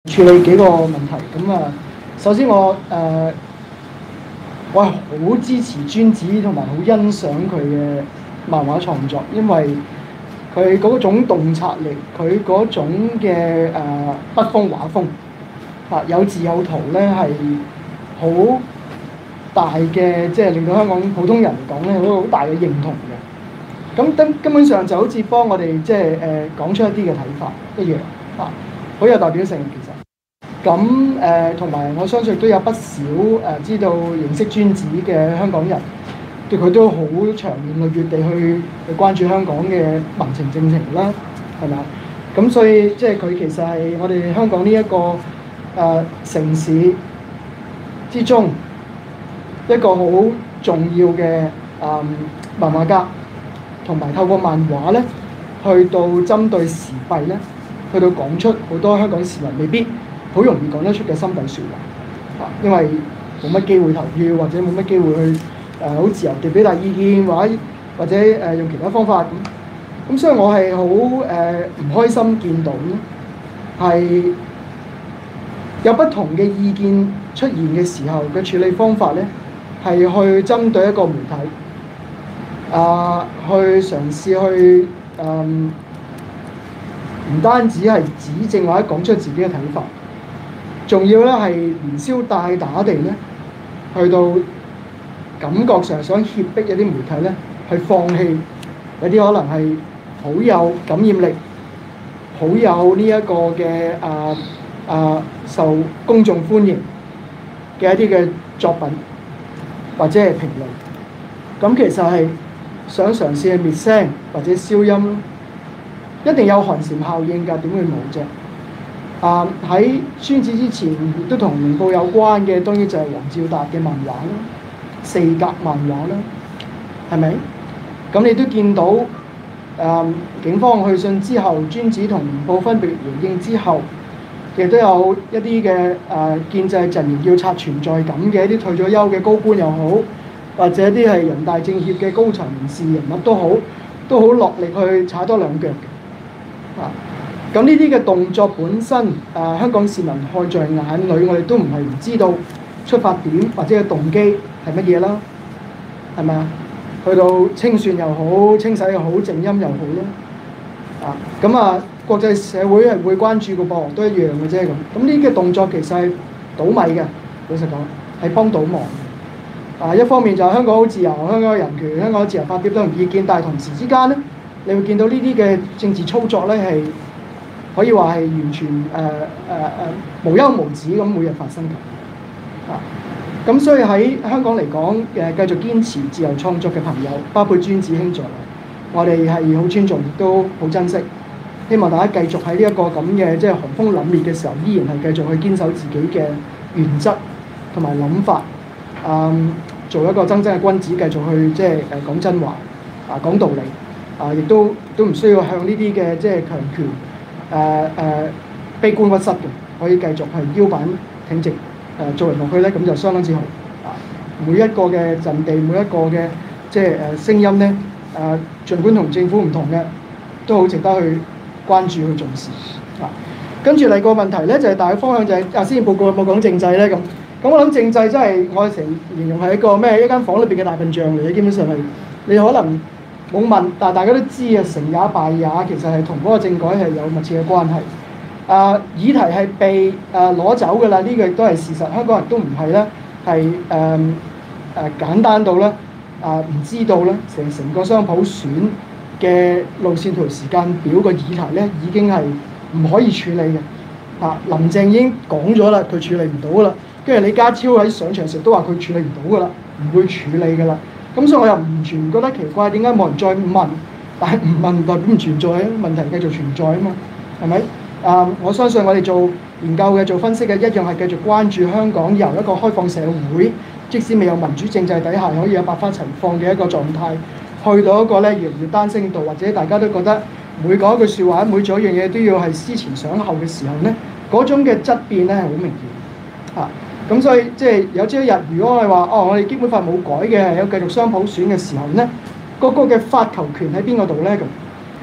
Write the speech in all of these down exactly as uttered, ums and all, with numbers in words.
處理幾個問題。咁啊，首先我誒、呃、我係好支持尊子同埋好欣賞佢嘅漫畫創作，因為佢嗰種洞察力，佢嗰種嘅誒、呃、筆鋒畫風啊，有字有圖咧，係好大嘅，即係令到香港普通人嚟講咧，好好大嘅認同嘅。咁根根本上就好似幫我哋即係誒講出一啲嘅睇法一樣啊，好有代表性其實。咁誒同埋我相信都有不少誒、呃、知道認識尊子嘅香港人，對佢都好長年累月地去去關注香港嘅民情政情啦，係咪啊？咁所以即係佢其實係我哋香港呢、這、一個誒、呃、城市之中一個好重要嘅誒、呃、漫畫家，同埋透過漫畫咧，去到針對時弊咧，去到講出好多香港市民未必好容易講得出嘅心底説話，啊，因為冇乜機會投票，或者冇乜機會去誒好、呃、自由地表達意見，或者或者誒、呃、用其他方法咁。咁所以我係好誒唔開心見到咧，係有不同嘅意見出現嘅時候嘅處理方法咧，係去針對一個媒體，啊、呃，去嘗試去誒，唔、呃、單止係指正或者講出自己嘅睇法。仲要咧係連消帶打地咧，去到感覺上想脅迫一啲媒體咧，去放棄有啲可能係好有感染力、好有呢一個嘅啊啊受公眾歡迎嘅一啲嘅作品或者係評論。咁其實係想嘗試去滅聲或者消音咯，一定有寒蟬效應㗎，點會冇啫？啊！喺尊子之前，亦都同明報有關嘅，當然就係黃照達嘅漫畫啦，四格漫畫啦，係咪？咁你都見到，誒、啊、警方去信之後，尊子同明報分別回應之後，亦都有一啲嘅誒建制陣營要刷存在感嘅一啲退咗休嘅高官又好，或者啲係人大政協嘅高層人士人物都好，都好落力去踩多兩腳嘅，啊！咁呢啲嘅動作本身，誒、呃、香港市民看在眼裏，我哋都唔係唔知道出發點或者嘅動機係乜嘢啦，係咪啊？去到清算又好，清洗又好，靜音又好啦，啊咁啊，國際社會係會關注嘅噃，都一樣嘅啫咁。咁呢啲嘅動作其實係倒米嘅，老實講係幫倒忙嘅。啊，一方面就係香港好自由，香港嘅人權，香港嘅自由發表不同意見，但係同時之間咧，你會見到呢啲嘅政治操作咧係，可以話係完全誒誒誒無休無止咁每日發生嘅，啊！咁所以喺香港嚟講，誒繼續堅持自由創作嘅朋友，包括尊子兄在內，我哋係好尊重，亦都好珍惜。希望大家繼續喺呢一個咁嘅即係寒風凜冽嘅時候，依然係繼續去堅守自己嘅原則同埋諗法，嗯，做一個真正嘅君子，繼續去即係誒講真話，啊講道理，啊亦都都唔需要向呢啲嘅即係強權。誒誒、呃呃、悲觀屈膝嘅，可以繼續係腰板挺直誒、呃、做人落去咧，咁就相當之好啊！每一個嘅陣地，每一個嘅即係誒聲音咧，誒、呃、儘管同政府唔同嘅，都好值得去關注去重視啊！跟住嚟個問題咧，就係、是、大嘅方向就係、是、啊，施政報告有冇講政制咧？咁咁我諗政制真係我成形容係一個咩？一間房裏邊嘅大笨象嚟嘅，基本上係你可能冇問，但係大家都知啊，成也敗也，其實係同嗰個政改係有密切嘅關係。啊、呃，議題係被誒攞、呃、走㗎啦，呢、這個亦都係事實。香港人都唔係咧，係誒誒簡單到咧啊，唔、呃、知道咧，成成個雙普選嘅路線圖時間表個議題咧，已經係唔可以處理嘅。啊，林鄭已經講咗啦，佢處理唔到㗎啦。跟住李家超喺上場時都話佢處理唔到㗎啦，唔會處理㗎啦。咁所以我又完全唔覺得奇怪，點解冇人再問？但係唔問代表唔存在啊，問題繼續存在啊嘛，係咪？啊、呃，我相信我哋做研究嘅、做分析嘅，一樣係繼續關注香港由一個開放社會，即使未有民主政制底下，可以有百花齊放嘅一個狀態，去到一個咧越嚟越單聲道，或者大家都覺得每講一句説話、每做一樣嘢都要係思前想後嘅時候咧，嗰種嘅質變咧係好明顯啊。咁所以即係有朝一日，如果我哋話哦，我哋基本法冇改嘅，係有繼續雙普選嘅時候咧，嗰個嘅發球權喺邊個度咧？咁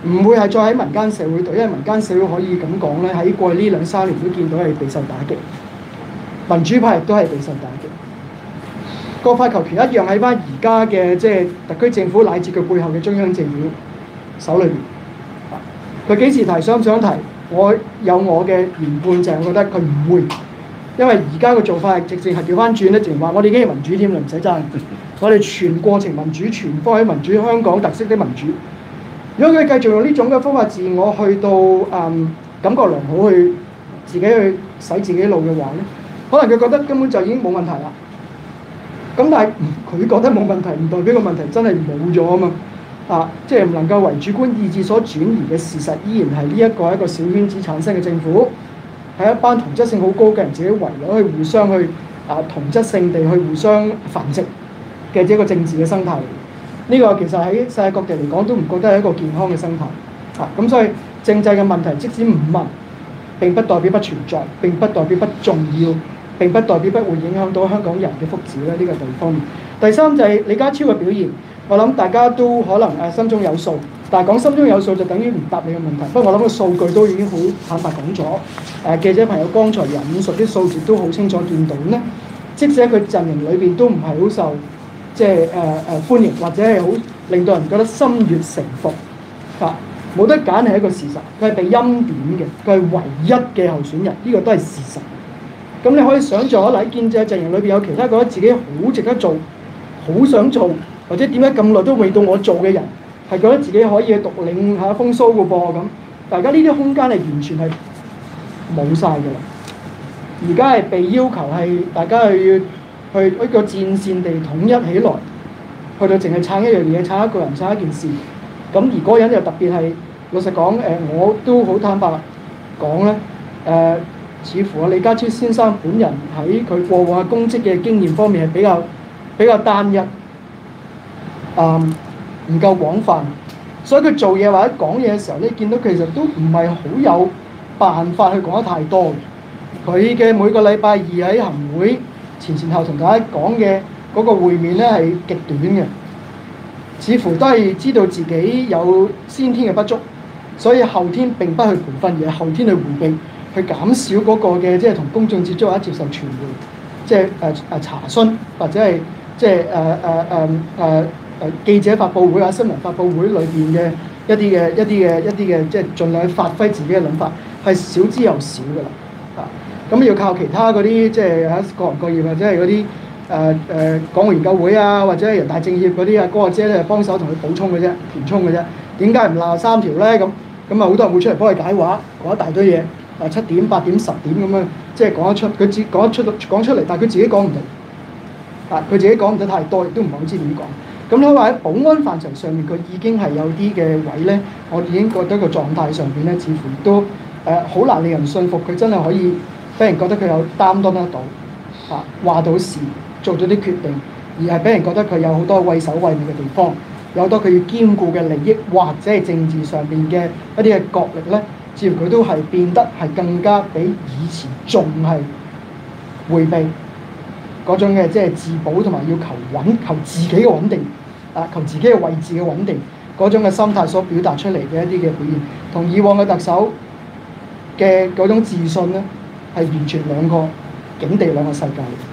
唔會係再喺民間社會度，因為民間社會可以咁講咧，喺過去呢兩三年都見到係備受打擊，民主派亦都係備受打擊。個發球權一樣喺翻而家嘅即係特區政府乃至佢背後嘅中央政府手裏邊。佢幾時提想唔想提？我有我嘅研判，就係我覺得佢唔會，因為而家嘅做法係直情係調翻轉咧，直情話我哋已經係民主添啦，唔使爭。我哋全過程民主，全方位民主，香港特色的民主。如果佢繼續用呢種嘅方法自我去到誒、嗯、感覺良好去自己去洗自己路嘅話咧，可能佢覺得根本就已經冇問題啦。咁但係佢覺得冇問題，唔代表個問題真係冇咗啊嘛。啊，即係唔能夠為主觀意志所轉移嘅事實，依然係呢一個一個小圈子產生嘅政府，係一班同質性好高嘅人自己圍咗去互相去啊同質性地去互相繁殖嘅一個政治嘅生態。呢、這個其實喺世界各地嚟講都唔覺得係一個健康嘅生態。啊，咁所以政制嘅問題即使唔問，並不代表不存在，並不代表不重要，並不代表不會影響到香港人嘅福祉咧。呢、這個地方。第三就係李家超嘅表現。我諗大家都可能誒心中有數，但係講心中有數就等於唔答你嘅問題。不過我諗個數據都已經好坦白講咗。誒、呃、記者朋友剛才引述啲數字都好清楚見到咧，即使喺佢陣營裏邊都唔係好受即係誒誒歡迎，或者係好令到人覺得心悅誠服。啊，冇得揀係一個事實，佢係被欽點嘅，佢係唯一嘅候選人，呢、這個都係事實。咁你可以想像可能喺建制陣營裏邊有其他覺得自己好值得做、好想做，或者點解咁耐都未到我做嘅人，係覺得自己可以去獨領下風騷嘅噃咁，大家呢啲空間係完全係冇晒㗎啦。而家係被要求係大家去去一個戰線地統一起來，去到淨係撐一樣嘢、撐一個人、撐一件事。咁而嗰個人又特別係老實講，誒、呃、我都好坦白講咧，誒、呃、似乎啊李家超先生本人喺佢過往嘅公職嘅經驗方面係比較比較單一。誒唔夠廣泛，所以佢做嘢或者講嘢嘅時候咧，見到其實都唔係好有辦法去講得太多嘅。佢嘅每個禮拜二喺行會前前後同大家講嘅嗰個會面咧係極短嘅，似乎都係知道自己有先天嘅不足，所以後天並不去培訓，而係後天去迴避，去減少嗰個嘅即係同公眾接觸或者接受傳媒即係誒誒查詢或者係即係誒誒誒誒。呃呃呃誒記者發佈會啊、新聞發佈會裏邊嘅一啲嘅一啲嘅一啲嘅，即係盡量去發揮自己嘅諗法，係少之又少㗎啦。啊，咁要靠其他嗰啲即係喺各行各業或者係嗰啲誒誒港澳研究會啊，或者係人大政協嗰啲啊哥阿姐咧幫手同佢補充嘅啫、填充嘅啫。點解唔鬧三條咧？咁咁啊好多人會出嚟幫佢解話，講一大堆嘢。啊七點、八點、十點咁樣，即係講得出，佢自講得出講出嚟，但係佢自己講唔到。啊，佢自己講唔得太多，亦都唔係好知點講。咁你話喺保安範疇上面，佢已經係有啲嘅位咧，我已經覺得個狀態上邊咧，似乎都誒好、呃、難令人信服，佢真係可以俾人覺得佢有擔當得到，啊話到事，做咗啲決定，而係俾人覺得佢有好多畏首畏尾嘅地方，有好多佢要兼顧嘅利益或者係政治上邊嘅一啲嘅角力咧，似乎佢都係變得係更加比以前仲係迴避嗰種嘅即係自保同埋要求穩求自己嘅穩定。啊！求自己嘅位置嘅穩定，嗰種嘅心態所表達出嚟嘅一啲嘅表現，同以往嘅特首嘅嗰種自信咧，係完全兩個境地兩個世界。